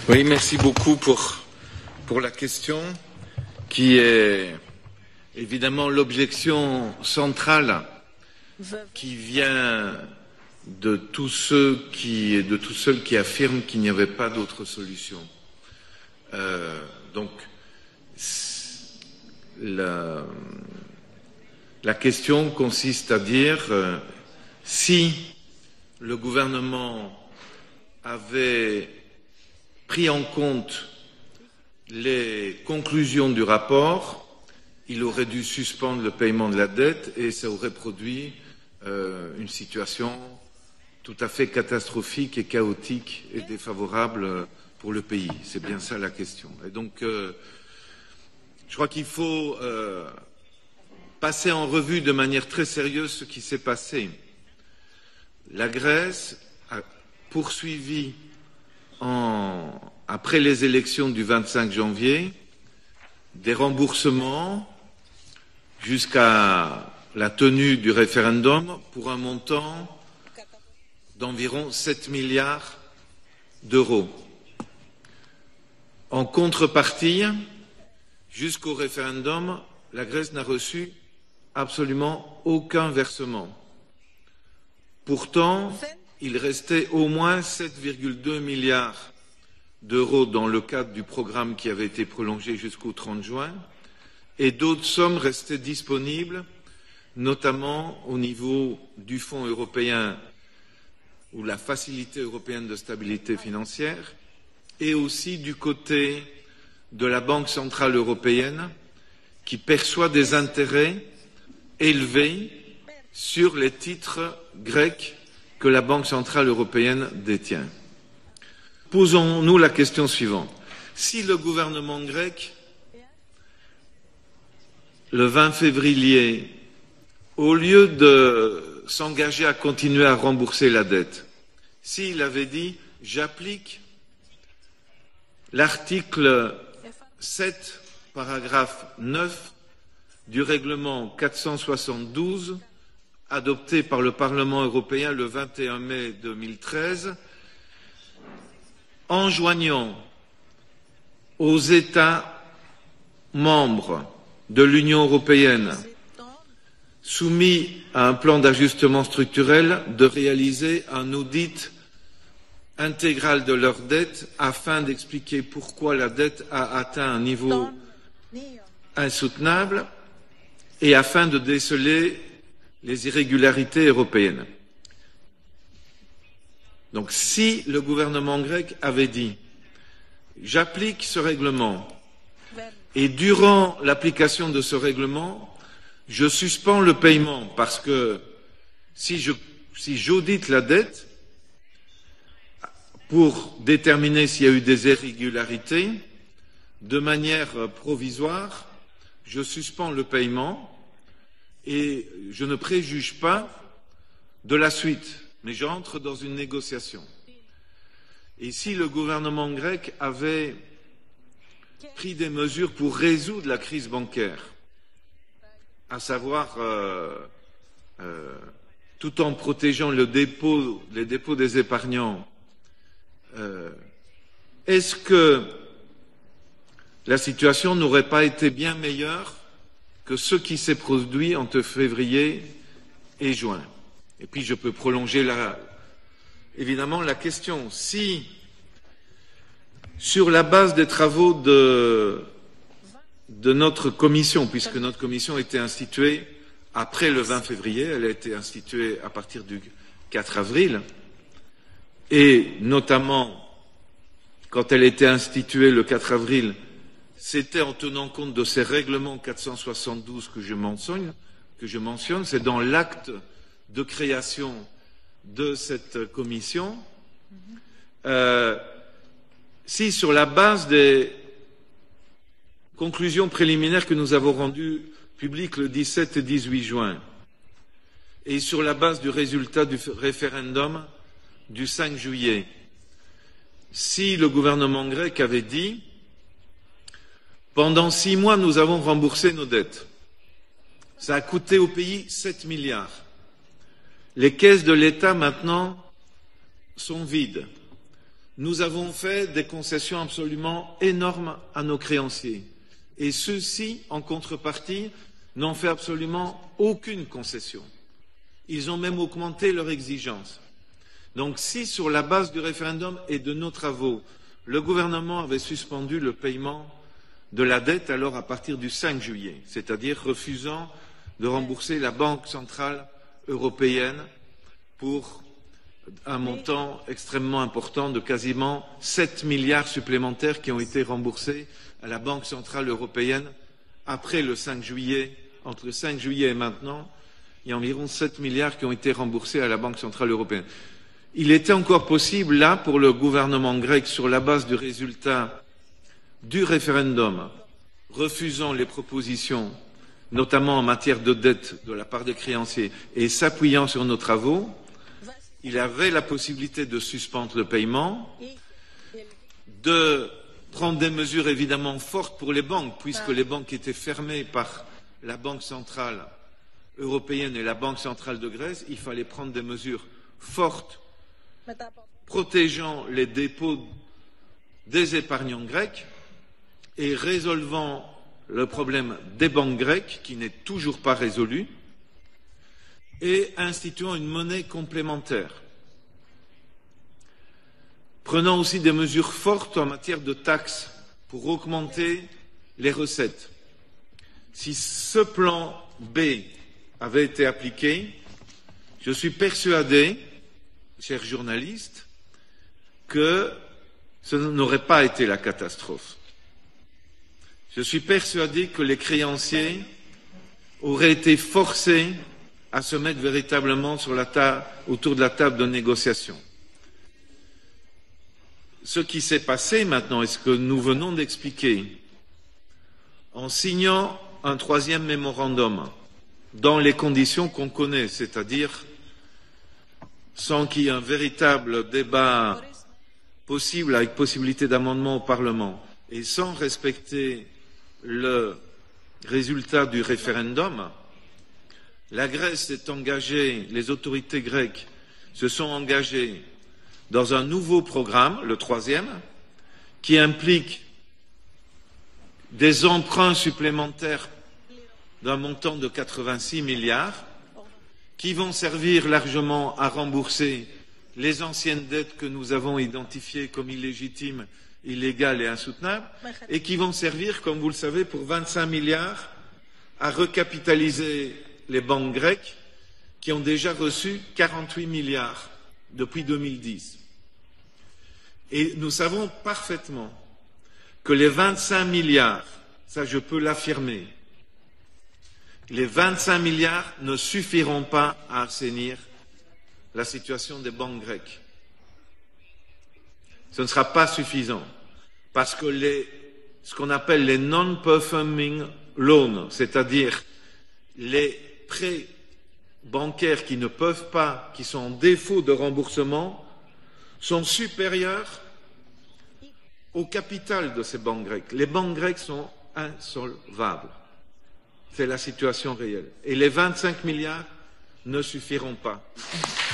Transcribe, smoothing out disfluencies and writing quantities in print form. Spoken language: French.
Oui, merci beaucoup pour la question qui est évidemment l'objection centrale qui vient de tous ceux qui affirment qu'il n'y avait pas d'autre solution. Donc, la question consiste à dire si le gouvernement avait pris en compte les conclusions du rapport, il aurait dû suspendre le paiement de la dette et ça aurait produit une situation tout à fait catastrophique et chaotique et défavorable pour le pays. C'est bien ça la question. Et donc, je crois qu'il faut passer en revue de manière très sérieuse ce qui s'est passé. La Grèce a poursuivi après les élections du 25 janvier des remboursements jusqu'à la tenue du référendum pour un montant d'environ 7 milliards d'euros. En contrepartie, jusqu'au référendum, la Grèce n'a reçu absolument aucun versement. Pourtant, il restait au moins 7,2 milliards d'euros dans le cadre du programme qui avait été prolongé jusqu'au 30 juin et d'autres sommes restaient disponibles, notamment au niveau du Fonds européen ou la Facilité européenne de stabilité financière et aussi du côté de la Banque centrale européenne qui perçoit des intérêts élevés sur les titres grecs que la Banque centrale européenne détient. Posons-nous la question suivante. Si le gouvernement grec, le 20 février, au lieu de s'engager à continuer à rembourser la dette, s'il avait dit « j'applique l'article 7, paragraphe 9 du règlement 472 adopté par le Parlement européen le 21 mai 2013, enjoignant aux États membres de l'Union européenne soumis à un plan d'ajustement structurel de réaliser un audit intégral de leur dette afin d'expliquer pourquoi la dette a atteint un niveau insoutenable et afin de déceler les irrégularités européennes. Donc si le gouvernement grec avait dit « j'applique ce règlement et durant l'application de ce règlement, je suspends le paiement parce que si j'audite la dette pour déterminer s'il y a eu des irrégularités, de manière provisoire, je suspends le paiement et je ne préjuge pas de la suite, mais j'entre dans une négociation. » Et si le gouvernement grec avait pris des mesures pour résoudre la crise bancaire, à savoir tout en protégeant les dépôts des épargnants, est-ce que la situation n'aurait pas été bien meilleure que ce qui s'est produit entre février et juin? Et puis je peux prolonger évidemment la question. Si, sur la base des travaux de notre commission, puisque notre commission a été instituée après le 20 février, elle a été instituée à partir du 4 avril, et notamment quand elle a été instituée le 4 avril, c'était en tenant compte de ces règlements 472 que je mentionne, c'est dans l'acte de création de cette commission. Si sur la base des conclusions préliminaires que nous avons rendues publiques le 17 et 18 juin et sur la base du résultat du référendum du 5 juillet, si le gouvernement grec avait dit « pendant 6 mois, nous avons remboursé nos dettes. Ça a coûté au pays 7 milliards. Les caisses de l'État maintenant sont vides. nous avons fait des concessions absolument énormes à nos créanciers. Et ceux-ci, en contrepartie, n'ont fait absolument aucune concession. Ils ont même augmenté leurs exigences. Donc si, sur la base du référendum et de nos travaux, le gouvernement avait suspendu le paiement de la dette alors à partir du 5 juillet, c'est-à-dire refusant de rembourser la Banque centrale européenne pour un montant extrêmement important de quasiment 7 milliards supplémentaires qui ont été remboursés à la Banque centrale européenne après le 5 juillet. Entre le 5 juillet et maintenant, il y a environ 7 milliards qui ont été remboursés à la Banque centrale européenne. Il était encore possible, là, pour le gouvernement grec, sur la base du résultat du référendum, refusant les propositions, notamment en matière de dette de la part des créanciers, et s'appuyant sur nos travaux, il avait la possibilité de suspendre le paiement, de prendre des mesures évidemment fortes pour les banques, puisque les banques étaient fermées par la Banque centrale européenne et la Banque centrale de Grèce. Il fallait prendre des mesures fortes protégeant les dépôts des épargnants grecs et résolvant le problème des banques grecques, qui n'est toujours pas résolu, et instituant une monnaie complémentaire. Prenant aussi des mesures fortes en matière de taxes pour augmenter les recettes. Si ce plan B avait été appliqué, je suis persuadé, chers journalistes, que ce n'aurait pas été la catastrophe. Je suis persuadé que les créanciers auraient été forcés à se mettre véritablement autour de la table de négociation. Ce qui s'est passé maintenant et ce que nous venons d'expliquer, en signant un troisième mémorandum dans les conditions qu'on connaît, c'est-à-dire sans qu'il y ait un véritable débat possible avec possibilité d'amendement au Parlement et sans respecter le résultat du référendum, la Grèce s'est engagée, les autorités grecques se sont engagées dans un nouveau programme, le troisième, qui implique des emprunts supplémentaires d'un montant de 86 milliards, qui vont servir largement à rembourser les anciennes dettes que nous avons identifiées comme illégitimes, illégales et insoutenables, et qui vont servir, comme vous le savez, pour 25 milliards à recapitaliser les banques grecques qui ont déjà reçu 48 milliards depuis 2010. Et nous savons parfaitement que les 25 milliards, ça je peux l'affirmer, les 25 milliards ne suffiront pas à assainir la situation des banques grecques. Ce ne sera pas suffisant parce que ce qu'on appelle les non-performing loans, c'est-à-dire les prêts bancaires qui ne peuvent pas, qui sont en défaut de remboursement, sont supérieurs au capital de ces banques grecques. Les banques grecques sont insolvables. C'est la situation réelle. Et les 25 milliards ne suffiront pas.